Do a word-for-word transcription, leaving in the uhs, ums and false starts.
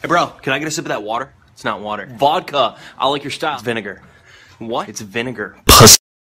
Hey, bro, can I get a sip of that water? It's not water. Vodka. I like your style. It's vinegar. What? It's vinegar.